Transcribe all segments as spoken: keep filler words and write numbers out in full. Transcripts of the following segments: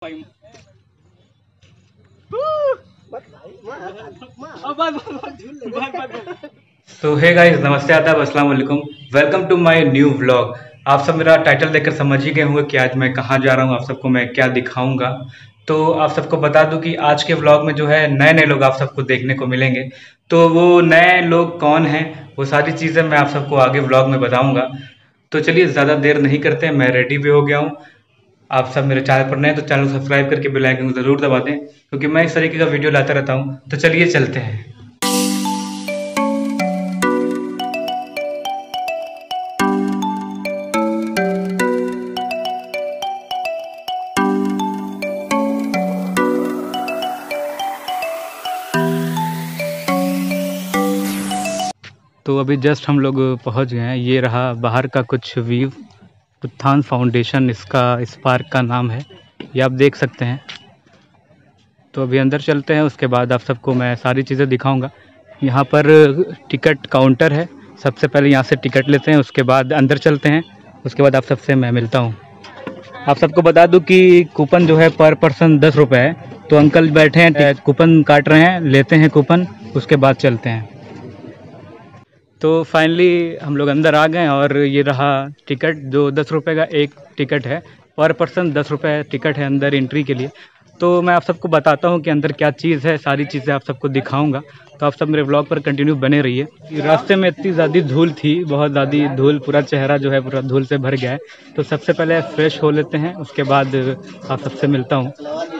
तो hey guys, नमस्ते, आदाब, अस्सलाम वालेकुम, welcome to my new vlog. आप सब मेरा टाइटल देखकर समझ ही गए होंगे कि आज मैं कहाँ जा रहा हूँ, आप सबको मैं क्या दिखाऊंगा। तो आप सबको बता दूं कि आज के व्लॉग में जो है नए नए लोग आप सबको देखने को मिलेंगे। तो वो नए लोग कौन हैं, वो सारी चीज़ें मैं आप सबको आगे व्लॉग में बताऊंगा। तो चलिए ज़्यादा देर नहीं करते हैं, मैं रेडी भी हो गया हूँ। आप सब मेरे चैनल पर नए तो चैनल सब्सक्राइब करके बेल आइकन को ज़रूर दबा दें, क्योंकि मैं इस तरीके का वीडियो लाता रहता हूँ। तो चलिए चलते हैं। तो अभी जस्ट हम लोग पहुंच गए हैं। ये रहा बाहर का कुछ व्यू। उत्थान फाउंडेशन इसका, इस पार्क का नाम है, ये आप देख सकते हैं। तो अभी अंदर चलते हैं, उसके बाद आप सबको मैं सारी चीज़ें दिखाऊंगा। यहाँ पर टिकट काउंटर है, सबसे पहले यहाँ से टिकट लेते हैं, उसके बाद अंदर चलते हैं, उसके बाद आप सबसे मैं मिलता हूँ। आप सबको बता दूँ कि कूपन जो है पर पर्सन दस रुपये है। तो अंकल बैठे हैं, कूपन काट रहे हैं, लेते हैं कूपन, उसके बाद चलते हैं। तो फाइनली हम लोग अंदर आ गए और ये रहा टिकट, जो दस रुपये का एक टिकट है, पर पर्सन दस रुपये टिकट है अंदर एंट्री के लिए। तो मैं आप सबको बताता हूँ कि अंदर क्या चीज़ है, सारी चीज़ें आप सबको दिखाऊंगा। तो आप सब मेरे व्लॉग पर कंटिन्यू बने रहिए। रास्ते में इतनी ज़्यादा धूल थी, बहुत ज़्यादा धूल, पूरा चेहरा जो है पूरा धूल से भर गया है। तो सबसे पहले फ्रेश हो लेते हैं, उसके बाद आप सबसे मिलता हूँ।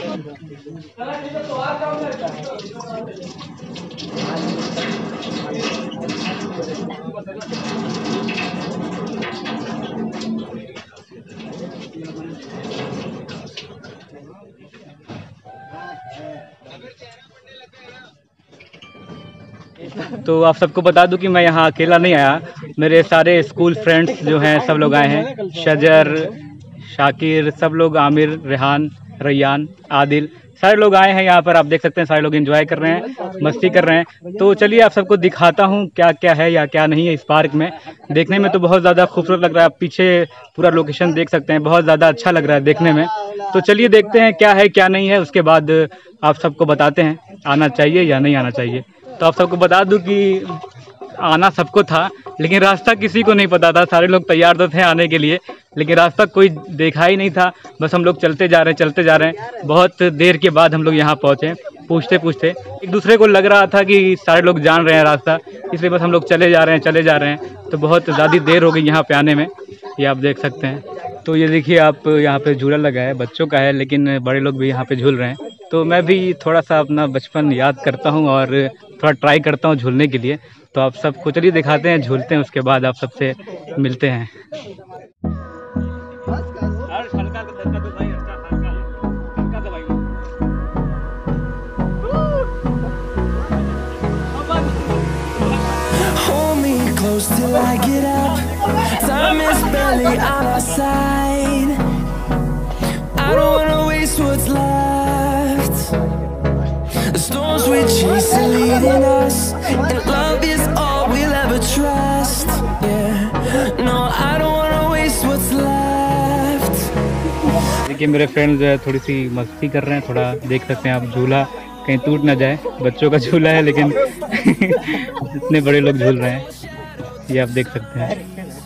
तो आप सबको बता दूं कि मैं यहाँ अकेला नहीं आया, मेरे सारे स्कूल फ्रेंड्स जो हैं सब लोग आए हैं। शजर, शाकिर, सब लोग, आमिर, रेहान, रैयान, आदिल, सारे लोग आए हैं यहाँ पर। आप देख सकते हैं सारे लोग एंजॉय कर रहे हैं, मस्ती कर रहे हैं। तो चलिए आप सबको दिखाता हूँ क्या क्या है या क्या नहीं है इस पार्क में। देखने में तो बहुत ज़्यादा खूबसूरत लग रहा है, आप पीछे पूरा लोकेशन देख सकते हैं, बहुत ज़्यादा अच्छा लग रहा है देखने में। तो चलिए देखते हैं क्या है क्या नहीं है, उसके बाद आप सबको बताते हैं आना चाहिए या नहीं आना चाहिए। तो आप सबको बता दूं कि आना सबको था, लेकिन रास्ता किसी को नहीं पता था। सारे लोग तैयार तो थे आने के लिए, लेकिन रास्ता कोई देखा ही नहीं था। बस हम लोग चलते जा रहे हैं चलते जा रहे हैं। बहुत देर के बाद हम लोग यहाँ पहुँचे, पूछते पूछते एक दूसरे को लग रहा था कि सारे लोग जान रहे हैं रास्ता, इसलिए बस हम लोग चले जा रहे हैं चले जा रहे हैं। तो बहुत ज़्यादा देर हो गई यहाँ पे आने में, ये आप देख सकते हैं। तो ये देखिए आप, यहाँ पे झूला लगा है, बच्चों का है, लेकिन बड़े लोग भी यहाँ पे झूल रहे हैं। तो मैं भी थोड़ा सा अपना बचपन याद करता हूँ और थोड़ा ट्राई करता हूँ झूलने के लिए। तो आप सबको चलिए दिखाते हैं, झूलते हैं, उसके बाद आप सबसे मिलते हैं। Till I get up, time is barely on our side. I don't wanna waste what's left. The storms we chase are leading us, and love is all we'll ever trust. Yeah, no, I don't wanna waste what's left. देखिए मेरे friend जो है थोड़ी सी मस्ती कर रहे हैं, थोड़ा देख सकते हैं आप, झूला कहीं टूट ना जाए। बच्चों का झूला है, लेकिन इतने बड़े लोग झूल रहे हैं, ये आप देख सकते हैं।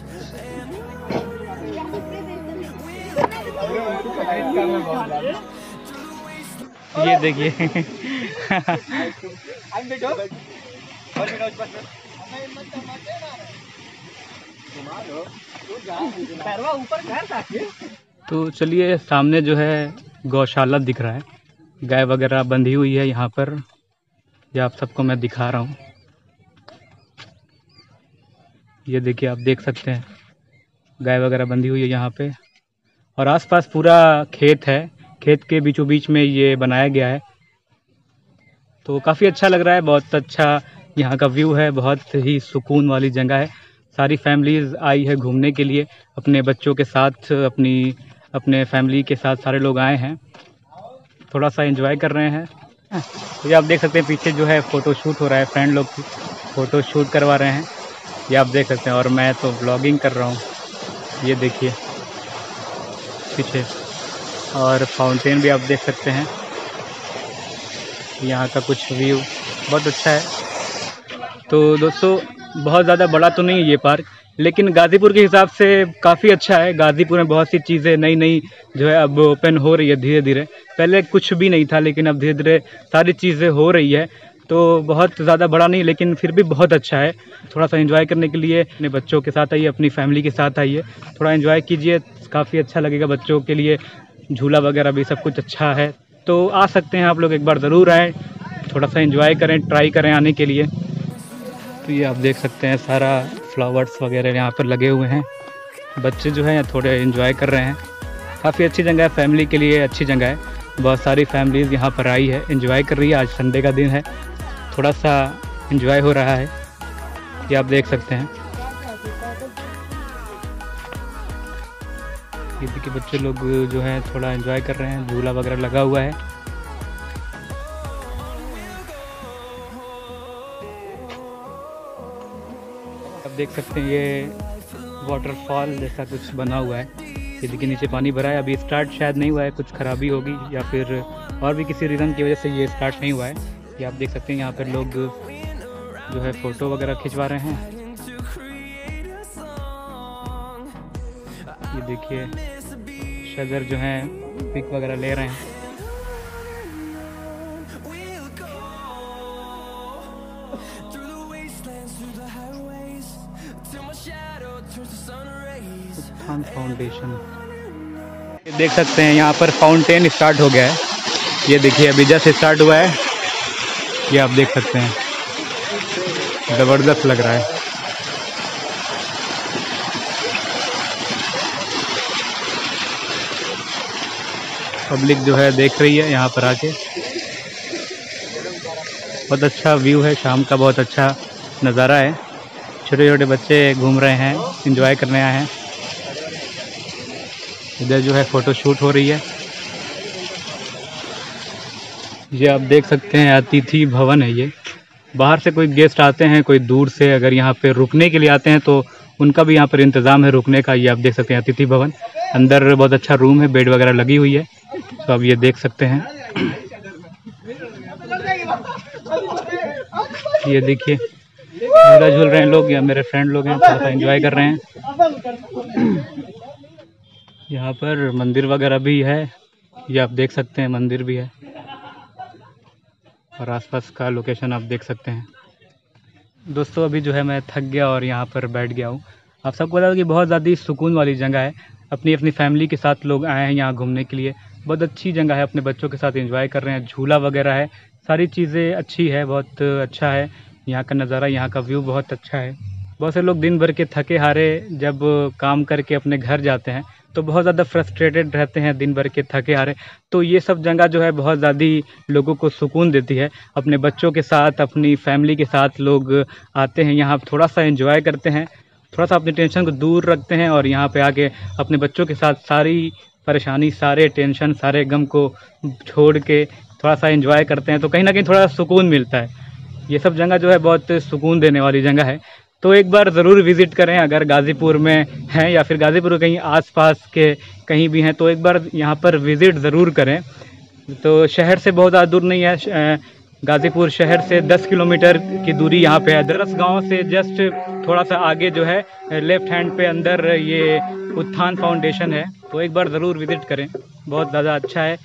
ये देखिए तो चलिए, सामने जो है गौशाला दिख रहा है, गाय वगैरह बंधी हुई है यहाँ पर, ये आप सबको मैं दिखा रहा हूँ। ये देखिए आप देख सकते हैं, गाय वगैरह बंधी हुई है यहाँ पे, और आसपास पूरा खेत है, खेत के बीचों बीच में ये बनाया गया है। तो काफ़ी अच्छा लग रहा है, बहुत अच्छा यहाँ का व्यू है, बहुत ही सुकून वाली जगह है। सारी फैमिलीज़ आई है घूमने के लिए, अपने बच्चों के साथ, अपनी अपने फैमिली के साथ सारे लोग आए हैं, थोड़ा सा एंजॉय कर रहे हैं। तो ये आप देख सकते हैं पीछे जो है फ़ोटो शूट हो रहा है, फ्रेंड लोग की फ़ोटो शूट करवा रहे हैं, ये आप देख सकते हैं। और मैं तो व्लॉगिंग कर रहा हूँ, ये देखिए पीछे। और फाउंटेन भी आप देख सकते हैं। यहाँ का कुछ व्यू बहुत अच्छा है। तो दोस्तों बहुत ज़्यादा बड़ा तो नहीं है ये पार्क, लेकिन गाज़ीपुर के हिसाब से काफ़ी अच्छा है। गाज़ीपुर में बहुत सी चीज़ें नई नई जो है अब ओपन हो रही है धीरे धीरे। पहले कुछ भी नहीं था, लेकिन अब धीरे धीरे सारी चीज़ें हो रही है। तो बहुत ज़्यादा बड़ा नहीं, लेकिन फिर भी बहुत अच्छा है। थोड़ा सा एंजॉय करने के लिए अपने बच्चों के साथ आइए, अपनी फैमिली के साथ आइए, थोड़ा एंजॉय कीजिए, काफ़ी अच्छा लगेगा बच्चों के लिए। झूला वगैरह भी सब कुछ अच्छा है, तो आ सकते हैं आप लोग, एक बार ज़रूर आएँ, थोड़ा सा एंजॉय करें, ट्राई करें आने के लिए। तो ये आप देख सकते हैं सारा फ्लावर्स वगैरह यहाँ पर लगे हुए हैं। बच्चे जो हैं थोड़े एंजॉय कर रहे हैं। काफ़ी अच्छी जगह है, फैमिली के लिए अच्छी जगह है। बहुत सारी फैमिलीज़ यहाँ पर आई है, एंजॉय कर रही है। आज संडे का दिन है, थोड़ा सा एंजॉय हो रहा है, ये आप देख सकते हैं। ये देखिए बच्चे लोग जो हैं थोड़ा एंजॉय कर रहे हैं, झूला वगैरह लगा हुआ है। आप देख सकते हैं ये वाटरफॉल जैसा कुछ बना हुआ है। ये देखिए नीचे पानी भरा है, अभी स्टार्ट शायद नहीं हुआ है, कुछ खराबी होगी या फिर और भी किसी रीज़न की वजह से ये स्टार्ट नहीं हुआ है। ये आप देख सकते हैं यहाँ पर लोग जो है फ़ोटो वगैरह खिंचवा रहे हैं। ये देखिए शजर जो हैं पिक वगैरह ले रहे हैं। उत्थान फाउंडेशन, देख सकते हैं यहाँ पर फाउंटेन स्टार्ट हो गया है। ये देखिए अभी जस्ट स्टार्ट हुआ है, ये आप देख सकते हैं, ज़बरदस्त लग रहा है। पब्लिक जो है देख रही है यहाँ पर आके। बहुत अच्छा व्यू है, शाम का बहुत अच्छा नज़ारा है। छोटे छोटे बच्चे घूम रहे हैं, एंजॉय करने आए हैं। इधर जो है फ़ोटो शूट हो रही है। ये आप देख सकते हैं अतिथि भवन है ये। बाहर से कोई गेस्ट आते हैं, कोई दूर से अगर यहाँ पे रुकने के लिए आते हैं तो उनका भी यहाँ पर इंतज़ाम है रुकने का। ये आप देख सकते हैं अतिथि भवन, अंदर बहुत अच्छा रूम है, बेड वगैरह लगी हुई है, तो आप ये देख सकते हैं। ये देखिए झूला झूल रहे हैं लोग, या मेरे फ्रेंड लोग हैं, थोड़ा सा एंजॉय कर रहे हैं। यहाँ पर मंदिर वगैरह भी है, ये आप देख सकते हैं, मंदिर भी है, और आसपास का लोकेशन आप देख सकते हैं। दोस्तों अभी जो है मैं थक गया और यहाँ पर बैठ गया हूँ। आप सबको बता दूँ कि बहुत ज़्यादा सुकून वाली जगह है। अपनी अपनी फैमिली के साथ लोग आए हैं यहाँ घूमने के लिए। बहुत अच्छी जगह है, अपने बच्चों के साथ एंजॉय कर रहे हैं। झूला वगैरह है, सारी चीज़ें अच्छी है, बहुत अच्छा है। यहाँ का नज़ारा, यहाँ का व्यू बहुत अच्छा है। बहुत से लोग दिन भर के थके हारे जब काम करके अपने घर जाते हैं तो बहुत ज़्यादा फ्रस्ट्रेटेड रहते हैं, दिन भर के थके हारे। तो ये सब जगह जो है बहुत ज़्यादा लोगों को सुकून देती है। अपने बच्चों के साथ, अपनी फैमिली के साथ लोग आते हैं यहाँ, थोड़ा सा एंजॉय करते हैं, थोड़ा सा अपनी टेंशन को दूर रखते हैं, और यहाँ पे आके अपने बच्चों के साथ सारी परेशानी, सारे टेंशन, सारे गम को छोड़ के थोड़ा सा एंजॉय करते हैं। तो कहीं ना कहीं थोड़ा सुकून मिलता है। ये सब जगह जो है बहुत सुकून देने वाली जगह है। तो एक बार ज़रूर विज़िट करें, अगर गाज़ीपुर में हैं या फिर गाज़ीपुर कहीं आसपास के कहीं भी हैं तो एक बार यहाँ पर विज़िट ज़रूर करें। तो शहर से बहुत ज़्यादा दूर नहीं है, गाज़ीपुर शहर से दस किलोमीटर की दूरी यहाँ पे है। दरस गांव से जस्ट थोड़ा सा आगे जो है लेफ़्ट हैंड पे अंदर ये उत्थान फाउंडेशन है, तो एक बार ज़रूर विज़िट करें, बहुत ज़्यादा अच्छा है।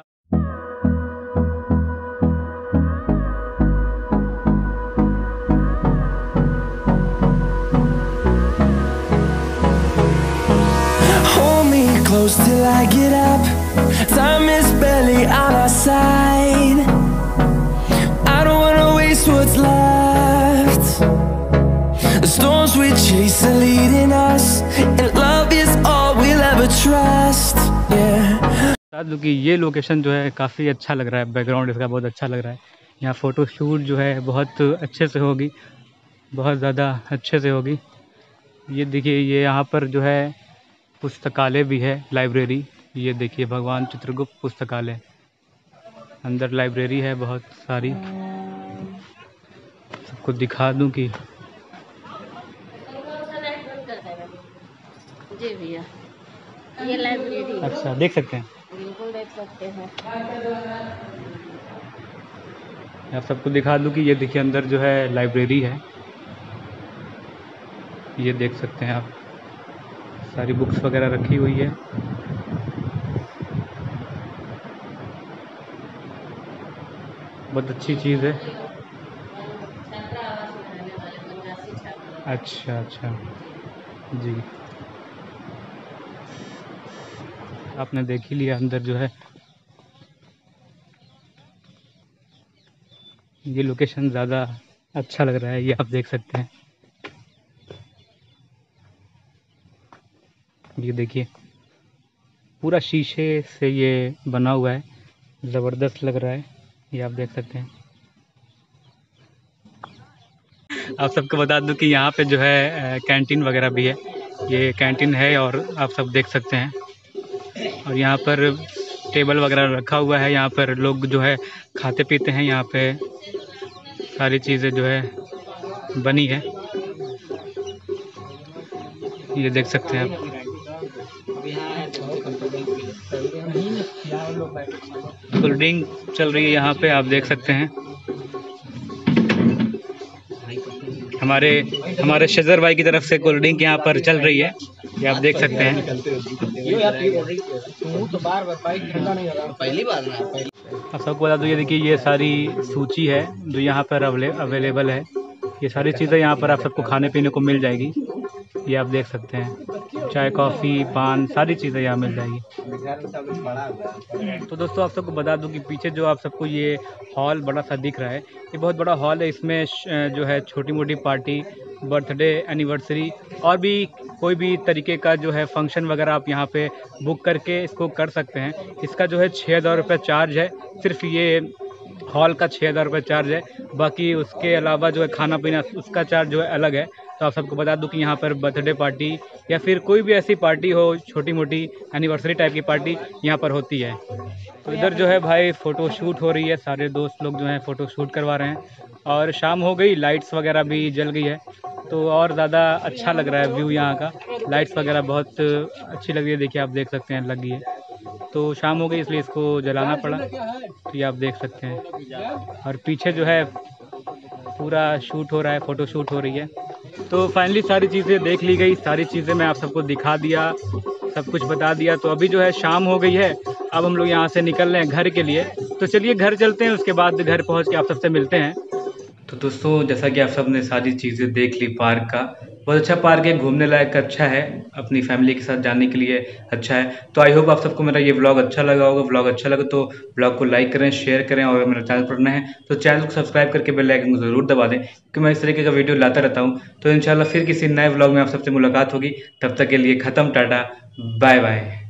Close till I get up. Time is barely on our side. I don't wanna waste what's left. The storms we chase are leading us, and love is all we'll ever trust. Yeah. बता दूं कि ये location जो है काफ़ी अच्छा लग रहा है, बैकग्राउंड इसका बहुत अच्छा लग रहा है। यहाँ फ़ोटो शूट जो है बहुत अच्छे से होगी, बहुत ज़्यादा अच्छे से होगी। ये देखिए ये यहाँ पर जो है पुस्तकालय भी है, लाइब्रेरी। ये देखिए भगवान चित्रगुप्त पुस्तकालय, अंदर लाइब्रेरी है बहुत सारी। सबको दिखा दूं कि जी भैया ये लाइब्रेरी, अच्छा देख सकते हैं। देख सकते हैं। आप सबको दिखा दूं कि ये देखिए अंदर जो है लाइब्रेरी है, ये देख सकते हैं आप, सारी बुक्स वगैरह रखी हुई है। बहुत अच्छी चीज़ है। अच्छा अच्छा जी, आपने देख ही लिया अंदर जो है। ये लोकेशन ज़्यादा अच्छा लग रहा है, ये आप देख सकते हैं। ये देखिए पूरा शीशे से ये बना हुआ है, ज़बरदस्त लग रहा है, ये आप देख सकते हैं। आप सबको बता दूं कि यहाँ पे जो है कैंटीन वगैरह भी है, ये कैंटीन है और आप सब देख सकते हैं। और यहाँ पर टेबल वगैरह रखा हुआ है, यहाँ पर लोग जो है खाते पीते हैं, यहाँ पे सारी चीज़ें जो है बनी है, ये देख सकते हैं आप। कोल्ड ड्रिंक चल रही है यहाँ पे, आप देख सकते हैं। हमारे हमारे शजर भाई की तरफ से कोल्ड ड्रिंक यहाँ पर चल रही है, ये आप देख सकते हैं। पहली बार ना आप सबको बता दूँ, ये देखिए ये सारी सूची है जो यहाँ पर अवेलेबल है, ये सारी चीज़ें यहाँ पर आप सबको खाने पीने को मिल जाएगी, ये आप देख सकते हैं। चाय कॉफ़ी पान सारी चीज़ें यहाँ मिल जाएगी। तो दोस्तों आप सबको बता दूं कि पीछे जो आप सबको ये हॉल बड़ा सा दिख रहा है, ये बहुत बड़ा हॉल है। इसमें जो है छोटी मोटी पार्टी, बर्थडे, एनिवर्सरी और भी कोई भी तरीके का जो है फंक्शन वगैरह आप यहाँ पे बुक करके इसको कर सकते हैं। इसका जो है छः हज़ार रुपये चार्ज है, सिर्फ ये हॉल का छः हज़ार रुपये चार्ज है। बाकी उसके अलावा जो है खाना पीना उसका चार्ज जो है अलग है। तो आप सबको बता दूं कि यहाँ पर बर्थडे पार्टी या फिर कोई भी ऐसी पार्टी हो, छोटी मोटी एनिवर्सरी टाइप की पार्टी यहाँ पर होती है। तो इधर जो है भाई फ़ोटो शूट हो रही है, सारे दोस्त लोग जो हैं फ़ोटो शूट करवा रहे हैं। और शाम हो गई, लाइट्स वगैरह भी जल गई है, तो और ज़्यादा अच्छा लग रहा है व्यू यहाँ का। लाइट्स वगैरह बहुत अच्छी लग रही है, देखिए आप देख सकते हैं लगी है। तो शाम हो गई इसलिए इसको जलाना पड़ा, तो ये आप देख सकते हैं। और पीछे जो है पूरा शूट हो रहा है, फ़ोटो शूट हो रही है। तो फाइनली सारी चीज़ें देख ली गई, सारी चीज़ें मैं आप सबको दिखा दिया, सब कुछ बता दिया। तो अभी जो है शाम हो गई है, अब हम लोग यहाँ से निकल रहे हैं घर के लिए। तो चलिए घर चलते हैं, उसके बाद घर पहुँच के आप सबसे मिलते हैं। तो दोस्तों जैसा कि आप सब ने सारी चीज़ें देख ली, पार्क का बहुत अच्छा पार्क है, घूमने लायक अच्छा है, अपनी फैमिली के साथ जाने के लिए अच्छा है। तो आई होप आप सबको मेरा ये व्लॉग अच्छा लगा होगा। व्लॉग अच्छा लगा तो व्लॉग को लाइक करें, शेयर करें, और अगर मेरा चैनल पर नए हैं तो चैनल को सब्सक्राइब करके बेल आइकन को ज़रूर दबा दें, क्योंकि मैं इस तरीके का वीडियो लाता रहता हूँ। तो इंशाल्लाह फिर किसी नए व्लॉग में आप सबसे मुलाकात होगी, तब तक के लिए ख़त्म, टाटा बाय बाय।